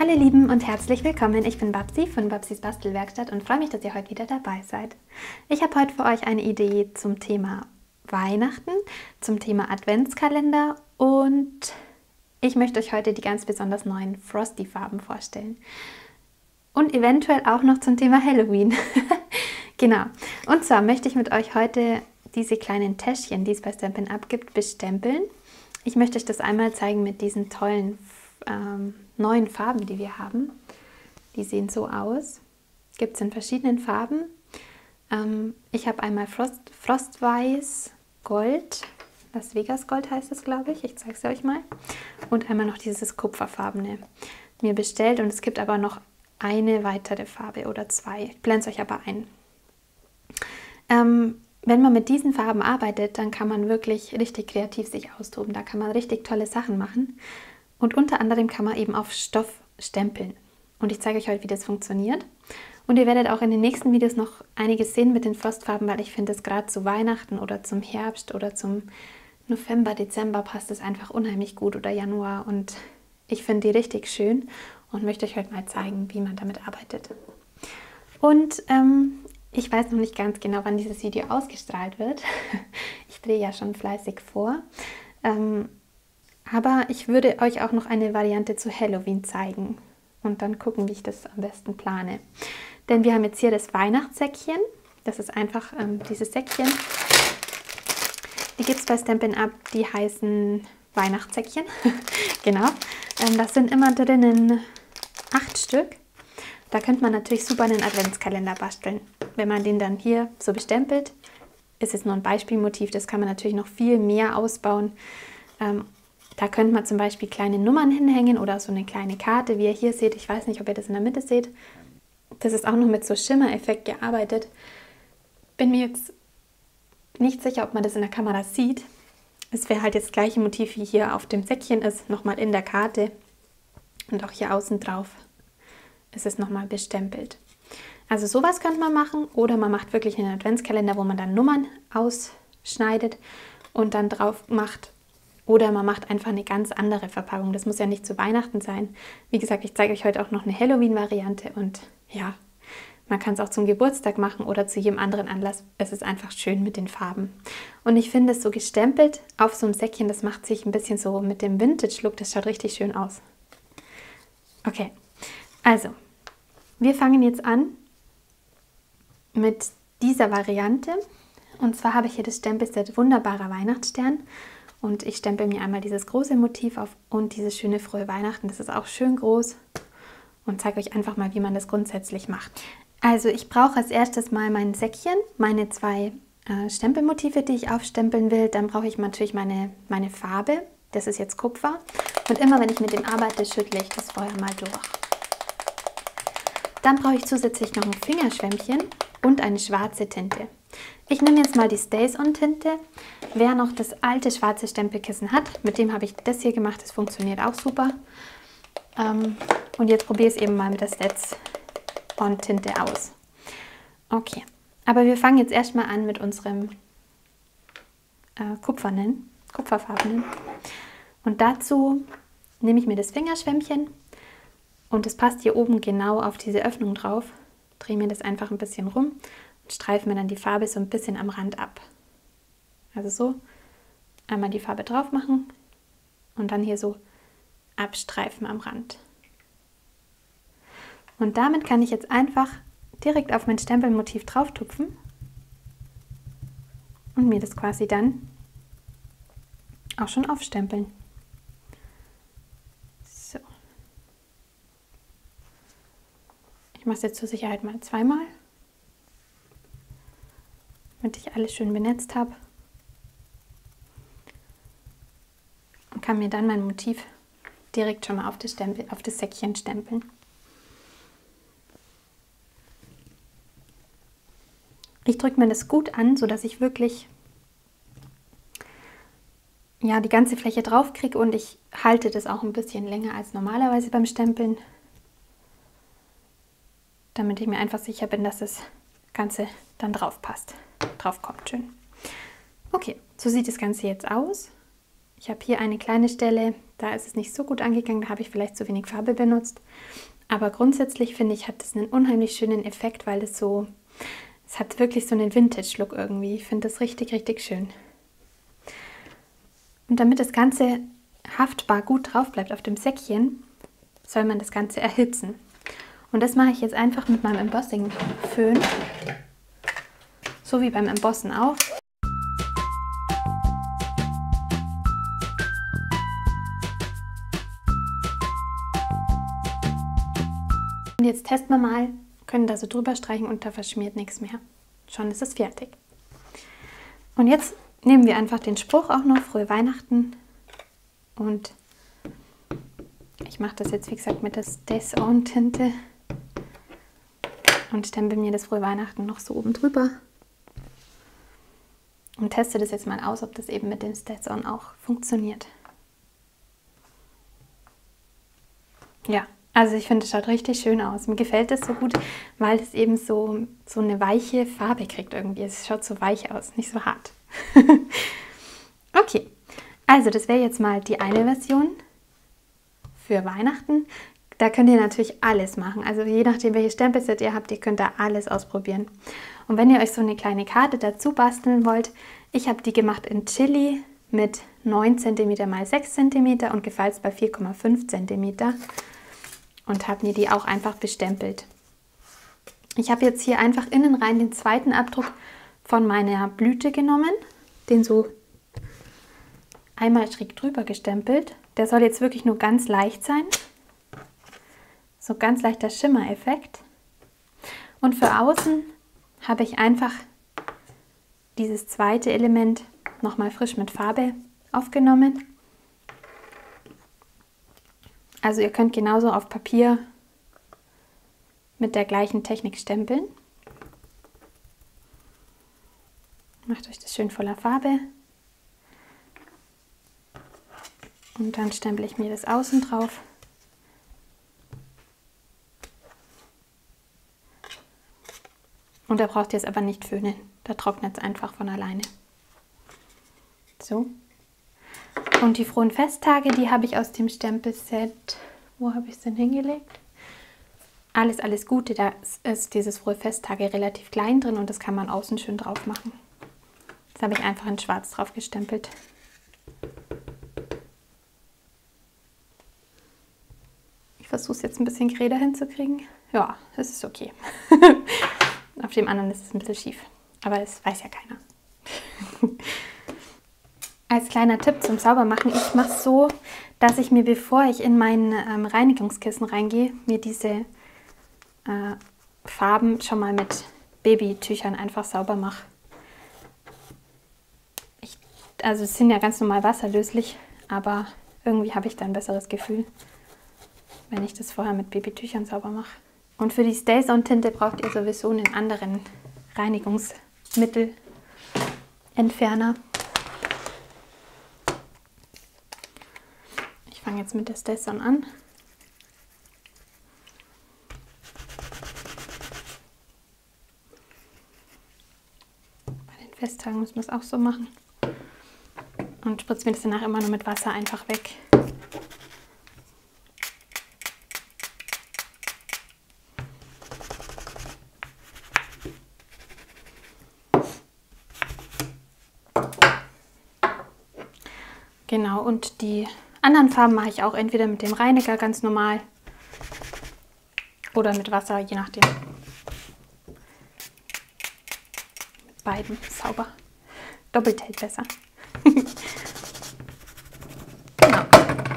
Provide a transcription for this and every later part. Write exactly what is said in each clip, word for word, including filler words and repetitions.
Hallo ihr Lieben und herzlich willkommen. Ich bin Babsi von Babsis Bastelwerkstatt und freue mich, dass ihr heute wieder dabei seid. Ich habe heute für euch eine Idee zum Thema Weihnachten, zum Thema Adventskalender und ich möchte euch heute die ganz besonders neuen Frosty-Farben vorstellen. Und eventuell auch noch zum Thema Halloween. Genau. Und zwar möchte ich mit euch heute diese kleinen Täschchen, die es bei Stampin' Up gibt, bestempeln. Ich möchte euch das einmal zeigen mit diesen tollen ähm, neuen Farben, die wir haben. Die sehen so aus. Gibt es in verschiedenen Farben. Ähm, ich habe einmal Frost, Frostweiß, Gold, Las Vegas Gold heißt es, glaube ich. Ich zeige es euch mal. Und einmal noch dieses kupferfarbene mir bestellt. Und es gibt aber noch eine weitere Farbe oder zwei. Ich blende es euch aber ein. Ähm, wenn man mit diesen Farben arbeitet, dann kann man wirklich richtig kreativ sich austoben. Da kann man richtig tolle Sachen machen. Und unter anderem kann man eben auf Stoff stempeln. Und ich zeige euch heute, wie das funktioniert. Und ihr werdet auch in den nächsten Videos noch einiges sehen mit den Frostfarben, weil ich finde, es gerade zu Weihnachten oder zum Herbst oder zum November, Dezember passt es einfach unheimlich gut oder Januar. Und ich finde die richtig schön und möchte euch heute mal zeigen, wie man damit arbeitet. Und ähm, ich weiß noch nicht ganz genau, wann dieses Video ausgestrahlt wird. Ich drehe ja schon fleißig vor. Ähm, aber ich würde euch auch noch eine Variante zu Halloween zeigen und dann gucken, wie ich das am besten plane. Denn wir haben jetzt hier das Weihnachtssäckchen. Das ist einfach ähm, dieses Säckchen. Die gibt es bei Stampin' Up, die heißen Weihnachtssäckchen. Genau. Ähm, das sind immer drinnen acht Stück. Da könnte man natürlich super einen Adventskalender basteln. Wenn man den dann hier so bestempelt, ist es nur ein Beispielmotiv. Das kann man natürlich noch viel mehr ausbauen. Ähm, Da könnte man zum Beispiel kleine Nummern hinhängen oder so eine kleine Karte, wie ihr hier seht. Ich weiß nicht, ob ihr das in der Mitte seht. Das ist auch noch mit so Schimmereffekt gearbeitet. Bin mir jetzt nicht sicher, ob man das in der Kamera sieht. Es wäre halt jetzt das gleiche Motiv, wie hier auf dem Säckchen ist, nochmal in der Karte. Und auch hier außen drauf ist es nochmal bestempelt. Also sowas könnte man machen. Oder man macht wirklich einen Adventskalender, wo man dann Nummern ausschneidet und dann drauf macht. Oder man macht einfach eine ganz andere Verpackung. Das muss ja nicht zu Weihnachten sein. Wie gesagt, ich zeige euch heute auch noch eine Halloween-Variante. Und ja, man kann es auch zum Geburtstag machen oder zu jedem anderen Anlass. Es ist einfach schön mit den Farben. Und ich finde es so gestempelt auf so einem Säckchen, das macht sich ein bisschen so mit dem Vintage-Look. Das schaut richtig schön aus. Okay, also, wir fangen jetzt an mit dieser Variante. Und zwar habe ich hier das Stempelset Wunderbarer Weihnachtsstern. Und ich stempel mir einmal dieses große Motiv auf und dieses schöne Frohe Weihnachten. Das ist auch schön groß und zeige euch einfach mal, wie man das grundsätzlich macht. Also ich brauche als erstes mal mein Säckchen, meine zwei äh, Stempelmotive, die ich aufstempeln will. Dann brauche ich natürlich meine, meine Farbe. Das ist jetzt Kupfer. Und immer wenn ich mit dem arbeite, schüttle ich das vorher mal durch. Dann brauche ich zusätzlich noch ein Fingerschwämmchen und eine schwarze Tinte. Ich nehme jetzt mal die Stays-On-Tinte. Wer noch das alte schwarze Stempelkissen hat, mit dem habe ich das hier gemacht. Das funktioniert auch super. Ähm, und jetzt probiere ich es eben mal mit der Stays-On-Tinte aus. Okay, aber wir fangen jetzt erstmal an mit unserem äh, kupfernen, kupferfarbenen. Und dazu nehme ich mir das Fingerschwämmchen und das passt hier oben genau auf diese Öffnung drauf. Drehe mir das einfach ein bisschen rum. Streifen wir dann die Farbe so ein bisschen am Rand ab. Also so, einmal die Farbe drauf machen und dann hier so abstreifen am Rand. Und damit kann ich jetzt einfach direkt auf mein Stempelmotiv drauf tupfen und mir das quasi dann auch schon aufstempeln. So. Ich mache es jetzt zur Sicherheit mal zweimal, damit ich alles schön benetzt habe. Und kann mir dann mein Motiv direkt schon mal auf das, Stempel, auf das Säckchen stempeln. Ich drücke mir das gut an, sodass ich wirklich ja, die ganze Fläche drauf kriege und ich halte das auch ein bisschen länger als normalerweise beim Stempeln, damit ich mir einfach sicher bin, dass das Ganze dann drauf passt, drauf kommt schön. Okay, so sieht das Ganze jetzt aus. Ich habe hier eine kleine Stelle, da ist es nicht so gut angegangen, da habe ich vielleicht zu wenig Farbe benutzt. Aber grundsätzlich finde ich, hat es einen unheimlich schönen Effekt, weil es so, es hat wirklich so einen Vintage-Look irgendwie. Ich finde das richtig, richtig schön. Und damit das Ganze haftbar gut drauf bleibt auf dem Säckchen, soll man das Ganze erhitzen. Und das mache ich jetzt einfach mit meinem Embossing-Föhn, so wie beim Embossen auch. Und jetzt testen wir mal, können da so drüber streichen und da verschmiert nichts mehr. Schon ist es fertig. Und jetzt nehmen wir einfach den Spruch auch noch, Frohe Weihnachten. Und ich mache das jetzt, wie gesagt, mit der Stays On Tinte. Und stempel mir das Frohe Weihnachten noch so oben drüber. Und teste das jetzt mal aus, ob das eben mit dem Stays On auch funktioniert. Ja. Also ich finde, es schaut richtig schön aus. Mir gefällt es so gut, weil es eben so, so eine weiche Farbe kriegt irgendwie. Es schaut so weich aus, nicht so hart. Okay, also das wäre jetzt mal die eine Version für Weihnachten. Da könnt ihr natürlich alles machen. Also je nachdem, welches Stempelset ihr habt, ihr könnt da alles ausprobieren. Und wenn ihr euch so eine kleine Karte dazu basteln wollt, ich habe die gemacht in Chili mit neun Zentimeter mal sechs Zentimeter und gefalzt bei vier Komma fünf Zentimeter. Und habe mir die auch einfach bestempelt. Ich habe jetzt hier einfach innen rein den zweiten Abdruck von meiner Blüte genommen, den so einmal schräg drüber gestempelt. Der soll jetzt wirklich nur ganz leicht sein. So ganz leichter Schimmereffekt. Und für außen habe ich einfach dieses zweite Element nochmal frisch mit Farbe aufgenommen. Also ihr könnt genauso auf Papier mit der gleichen Technik stempeln. Macht euch das schön voller Farbe. Und dann stempel ich mir das außen drauf. Und da braucht ihr es aber nicht föhnen. Da trocknet es einfach von alleine. So. Und die frohen Festtage, die habe ich aus dem Stempelset, wo habe ich es denn hingelegt? Alles, alles Gute, da ist dieses frohe Festtage relativ klein drin und das kann man außen schön drauf machen. Das habe ich einfach in schwarz drauf gestempelt. Ich versuche es jetzt ein bisschen gerader hinzukriegen. Ja, das ist okay. Auf dem anderen ist es ein bisschen schief, aber das weiß ja keiner. Als kleiner Tipp zum Saubermachen, ich mache es so, dass ich mir, bevor ich in mein ähm, Reinigungskissen reingehe, mir diese äh, Farben schon mal mit Babytüchern einfach sauber mache. Ich, also es sind ja ganz normal wasserlöslich, aber irgendwie habe ich da ein besseres Gefühl, wenn ich das vorher mit Babytüchern sauber mache. Und für die Stays On Tinte braucht ihr sowieso einen anderen Reinigungsmittelentferner. Ich fange jetzt mit der Stays On an. Bei den Festtagen muss man es auch so machen. Und spritze mir das danach immer nur mit Wasser einfach weg. Genau, und die anderen Farben mache ich auch entweder mit dem Reiniger ganz normal oder mit Wasser, je nachdem. Mit beiden sauber. Doppelt hält besser. Genau.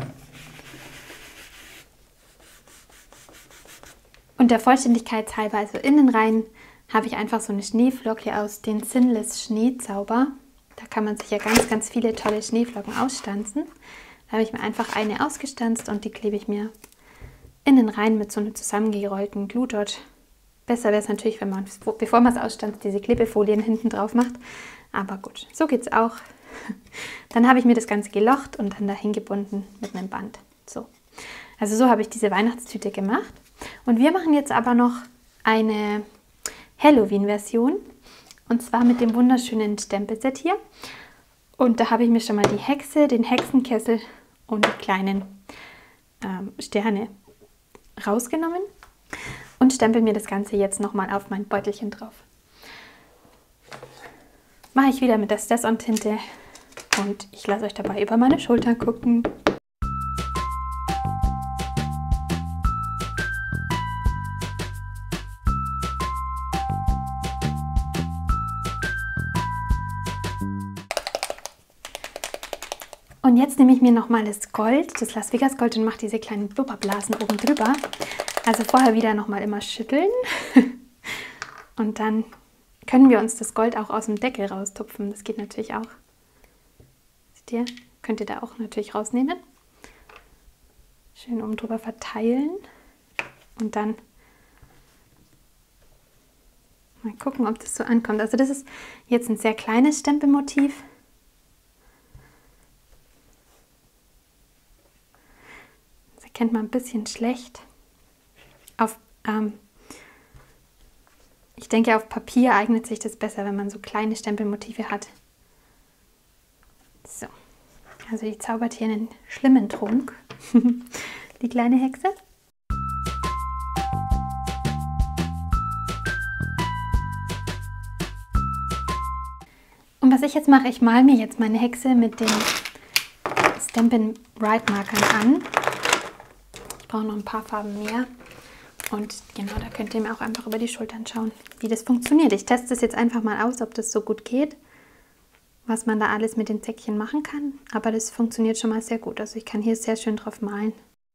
Und der Vollständigkeit halber, also innen rein, habe ich einfach so eine Schneeflocke aus den Sinless Schneezauber. Da kann man sich ja ganz, ganz viele tolle Schneeflocken ausstanzen. Da habe ich mir einfach eine ausgestanzt und die klebe ich mir innen rein mit so einem zusammengerollten Glue Dot. Besser wäre es natürlich, wenn man, bevor man es ausstanzt, diese Klebefolien hinten drauf macht. Aber gut, so geht es auch. Dann habe ich mir das Ganze gelocht und dann dahin gebunden mit einem Band. So. Also so habe ich diese Weihnachtstüte gemacht. Und wir machen jetzt aber noch eine Halloween-Version. Und zwar mit dem wunderschönen Stempelset hier. Und da habe ich mir schon mal die Hexe, den Hexenkessel und die kleinen ähm, Sterne rausgenommen und stempel mir das Ganze jetzt nochmal auf mein Beutelchen drauf. Mache ich wieder mit der Stess-on-Tinte und ich lasse euch dabei über meine Schultern gucken. Und jetzt nehme ich mir nochmal das Gold, das Las Vegas Gold, und mache diese kleinen Blubberblasen oben drüber. Also vorher wieder nochmal immer schütteln. Und dann können wir uns das Gold auch aus dem Deckel raustupfen. Das geht natürlich auch. Seht ihr? Könnt ihr da auch natürlich rausnehmen. Schön oben drüber verteilen. Und dann mal gucken, ob das so ankommt. Also das ist jetzt ein sehr kleines Stempelmotiv. Kennt man ein bisschen schlecht. Auf, ähm, ich denke, auf Papier eignet sich das besser, wenn man so kleine Stempelmotive hat. So, also die zaubert hier einen schlimmen Trunk, die kleine Hexe. Und was ich jetzt mache, ich male mir jetzt meine Hexe mit den Stampin' Rite Markern an. Ich brauche noch ein paar Farben mehr und genau, da könnt ihr mir auch einfach über die Schultern schauen, wie das funktioniert. Ich teste es jetzt einfach mal aus, ob das so gut geht, was man da alles mit den Säckchen machen kann, aber das funktioniert schon mal sehr gut. Also ich kann hier sehr schön drauf malen.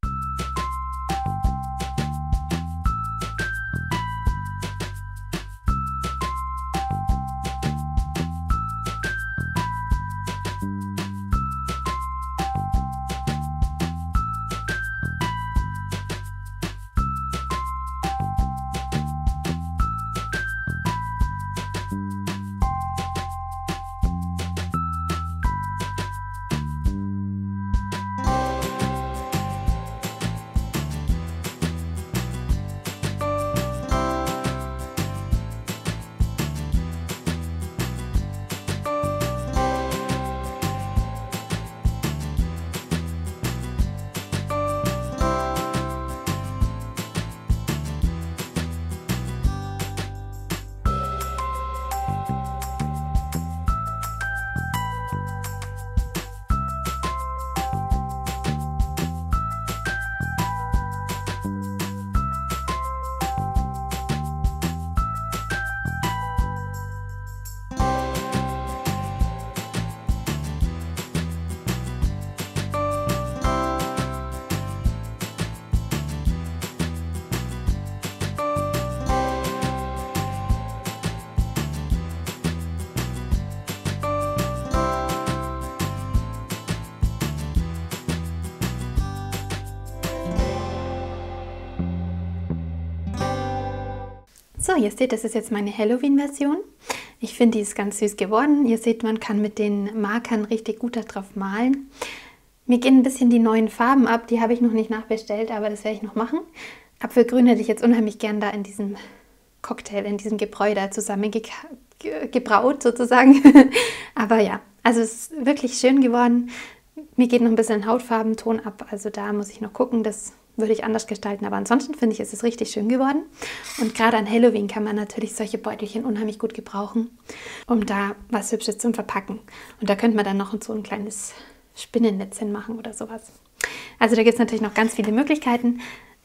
So, ihr seht, das ist jetzt meine Halloween-Version. Ich finde, die ist ganz süß geworden. Ihr seht, man kann mit den Markern richtig gut darauf malen. Mir gehen ein bisschen die neuen Farben ab, die habe ich noch nicht nachbestellt, aber das werde ich noch machen. Apfelgrün hätte ich jetzt unheimlich gern da in diesem Cocktail, in diesem Gebräu da zusammengebraut sozusagen. Aber ja, also es ist wirklich schön geworden. Mir geht noch ein bisschen Hautfarbenton ab, also da muss ich noch gucken, das würde ich anders gestalten. Aber ansonsten finde ich, ist es richtig schön geworden. Und gerade an Halloween kann man natürlich solche Beutelchen unheimlich gut gebrauchen, um da was Hübsches zum Verpacken. Und da könnte man dann noch so ein kleines Spinnennetzchen machen oder sowas. Also da gibt es natürlich noch ganz viele Möglichkeiten.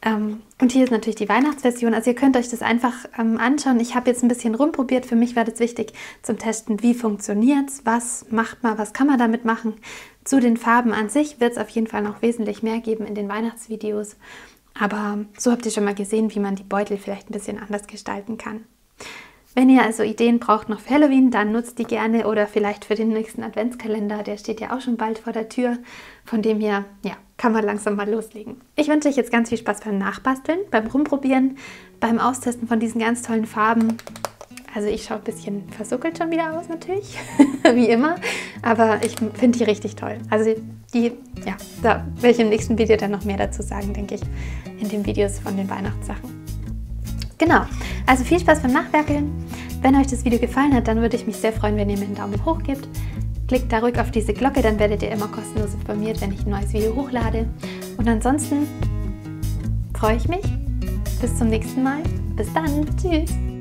Und hier ist natürlich die Weihnachtsversion. Also ihr könnt euch das einfach anschauen. Ich habe jetzt ein bisschen rumprobiert. Für mich war das wichtig zum Testen, wie funktioniert es, was macht man, was kann man damit machen. Zu den Farben an sich wird es auf jeden Fall noch wesentlich mehr geben in den Weihnachtsvideos. Aber so habt ihr schon mal gesehen, wie man die Beutel vielleicht ein bisschen anders gestalten kann. Wenn ihr also Ideen braucht noch für Halloween, dann nutzt die gerne oder vielleicht für den nächsten Adventskalender. Der steht ja auch schon bald vor der Tür. Von dem her, ja, kann man langsam mal loslegen. Ich wünsche euch jetzt ganz viel Spaß beim Nachbasteln, beim Rumprobieren, beim Austesten von diesen ganz tollen Farben. Also ich schaue ein bisschen versuckelt schon wieder aus natürlich, wie immer, aber ich finde die richtig toll. Also die, ja, da werde ich im nächsten Video dann noch mehr dazu sagen, denke ich, in den Videos von den Weihnachtssachen. Genau, also viel Spaß beim Nachwerkeln. Wenn euch das Video gefallen hat, dann würde ich mich sehr freuen, wenn ihr mir einen Daumen hoch gebt. Klickt da ruhig auf diese Glocke, dann werdet ihr immer kostenlos informiert, wenn ich ein neues Video hochlade. Und ansonsten freue ich mich. Bis zum nächsten Mal. Bis dann. Tschüss.